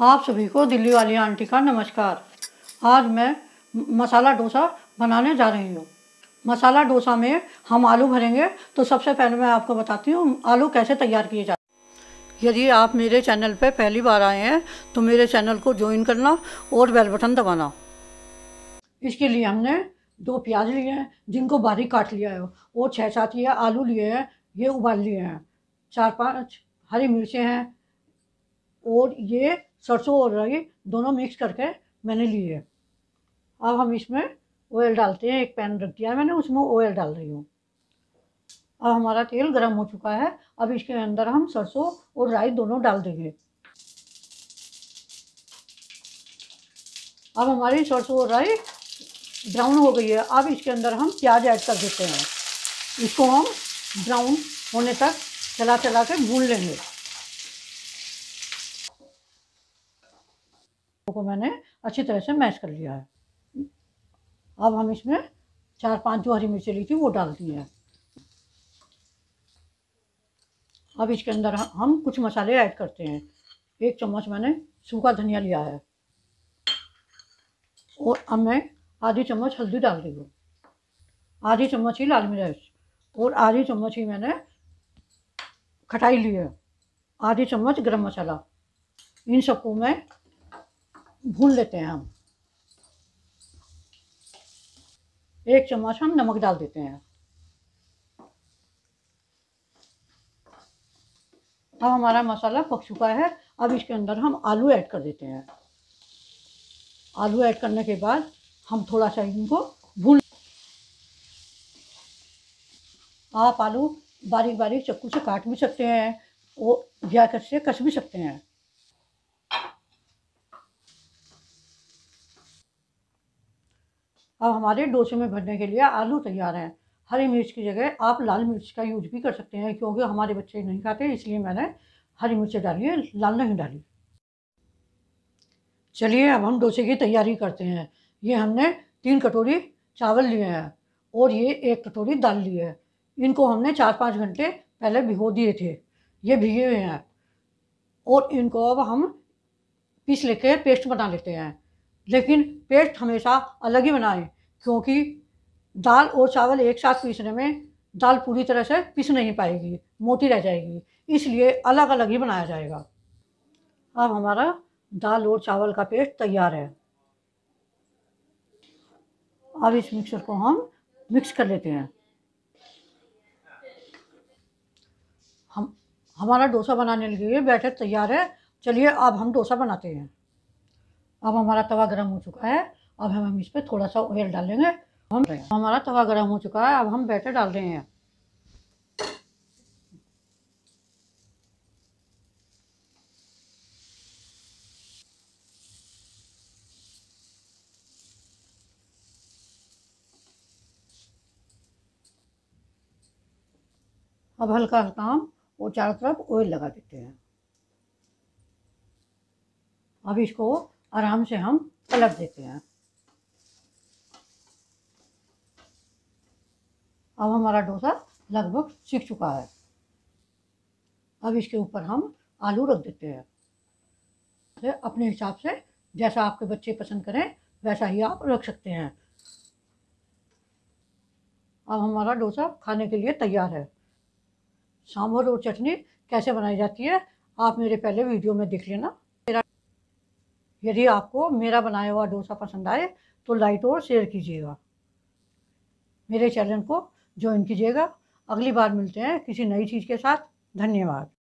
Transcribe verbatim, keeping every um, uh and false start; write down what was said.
आप सभी को दिल्ली वाली आंटी का नमस्कार। आज मैं मसाला डोसा बनाने जा रही हूँ। मसाला डोसा में हम आलू भरेंगे, तो सबसे पहले मैं आपको बताती हूँ आलू कैसे तैयार किए जाते हैं। यदि आप मेरे चैनल पर पहली बार आए हैं तो मेरे चैनल को ज्वाइन करना और बेल बटन दबाना। इसके लिए हमने दो प्याज लिए हैं जिनको बारीक काट लिया है, और छः सात ये आलू लिए हैं, ये उबाल लिए हैं। चार पांच हरी मिर्चें हैं, और ये सरसों और राई दोनों मिक्स करके मैंने ली है। अब हम इसमें ऑयल डालते हैं। एक पैन रख दिया है मैंने, उसमें ऑयल डाल रही हूँ। अब हमारा तेल गर्म हो चुका है। अब इसके अंदर हम सरसों और राई दोनों डाल देंगे। अब हमारी सरसों और राई ब्राउन हो गई है। अब इसके अंदर हम प्याज ऐड कर देते हैं। इसको हम ब्राउन होने तक चला चला के भून लेंगे। को मैंने अच्छी तरह से मैश कर लिया है। अब हम इसमें चार पांच जो हरी मिर्चें ली थी वो डाल दी है। अब इसके अंदर हम कुछ मसाले ऐड करते हैं। एक चम्मच मैंने सूखा धनिया लिया है, और अब मैं आधी चम्मच हल्दी डाल रही हूँ, आधी चम्मच ही लाल मिर्च, और आधी चम्मच ही मैंने खटाई ली है, आधी चम्मच गरम मसाला। इन सबको मैं भून लेते हैं। हम एक चम्मच हम नमक डाल देते हैं। अब हमारा मसाला पक चुका है। अब इसके अंदर हम आलू ऐड कर देते हैं। आलू ऐड करने के बाद हम थोड़ा सा इनको भून। आप आलू बारीक बारीक चाकू से काट भी सकते हैं, और या कस से कस भी सकते हैं। अब हमारे डोसे में भरने के लिए आलू तैयार हैं। हरी मिर्च की जगह आप लाल मिर्च का यूज भी कर सकते हैं, क्योंकि हमारे बच्चे नहीं खाते, इसलिए मैंने हरी मिर्च डाली है, लाल नहीं डाली। चलिए अब हम डोसे की तैयारी करते हैं। ये हमने तीन कटोरी चावल लिए हैं, और ये एक कटोरी दाल ली है। इनको हमने चार पाँच घंटे पहले भिगो दिए थे। ये भिगे हुए हैं, और इनको अब हम पीस लेके पेस्ट बना लेते हैं। लेकिन पेस्ट हमेशा अलग ही बनाएं, क्योंकि दाल और चावल एक साथ पीसने में दाल पूरी तरह से पीस नहीं पाएगी, मोटी रह जाएगी, इसलिए अलग अलग ही बनाया जाएगा। अब हमारा दाल और चावल का पेस्ट तैयार है। अब इस मिक्सर को हम मिक्स कर लेते हैं। हम हमारा डोसा बनाने के लिए बैटर तैयार है। चलिए अब हम डोसा बनाते हैं। अब हमारा तवा गर्म हो चुका है। अब हम हम इस पर थोड़ा सा ऑयल डालेंगे। हम हमारा तवा गर्म हो चुका है। अब हम बैटर डाल रहे हैं। अब हल्का हल्का हम और चारों तरफ ऑयल लगा देते हैं। अब इसको आराम से हम पलट देते हैं। अब हमारा डोसा लगभग सीख चुका है। अब इसके ऊपर हम आलू रख देते हैं। अपने हिसाब से जैसा आपके बच्चे पसंद करें वैसा ही आप रख सकते हैं। अब हमारा डोसा खाने के लिए तैयार है। सांभर और चटनी कैसे बनाई जाती है आप मेरे पहले वीडियो में देख लेना। यदि आपको मेरा बनाया हुआ डोसा पसंद आए तो लाइक और शेयर कीजिएगा। मेरे चैनल को ज्वाइन कीजिएगा। अगली बार मिलते हैं किसी नई चीज़ के साथ। धन्यवाद।